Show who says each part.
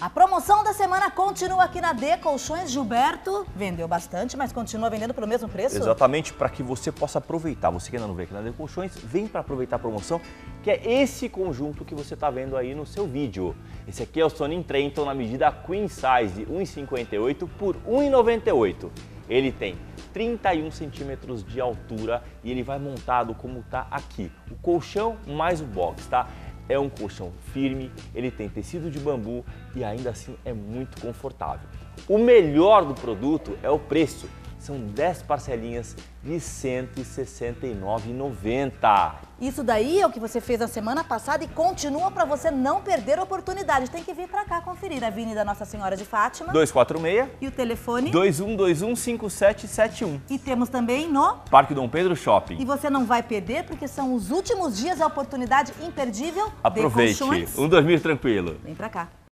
Speaker 1: A promoção da semana continua aqui na D Colchões. Gilberto vendeu bastante, mas continua vendendo pelo mesmo preço?
Speaker 2: Exatamente, para que você possa aproveitar. Você que ainda não vê aqui na D Colchões, vem para aproveitar a promoção, que é esse conjunto que você está vendo aí no seu vídeo. Esse aqui é o Sonin Trenton na medida Queen Size, 1,58 por 1,98. Ele tem 31 centímetros de altura e ele vai montado como está aqui. O colchão mais o box, tá? É um colchão firme, ele tem tecido de bambu e ainda assim é muito confortável. O melhor do produto é o preço. São 10 parcelinhas de R$ 169,90.
Speaker 1: Isso daí é o que você fez na semana passada e continua para você não perder a oportunidade. Tem que vir para cá conferir. A Avenida Nossa Senhora de Fátima.
Speaker 2: 246.
Speaker 1: E o telefone?
Speaker 2: 21215771.
Speaker 1: E temos também no
Speaker 2: Parque Dom Pedro Shopping.
Speaker 1: E você não vai perder porque são os últimos dias, a oportunidade imperdível.
Speaker 2: Aproveite.
Speaker 1: De Colchões.
Speaker 2: Um dormir tranquilo.
Speaker 1: Vem para cá.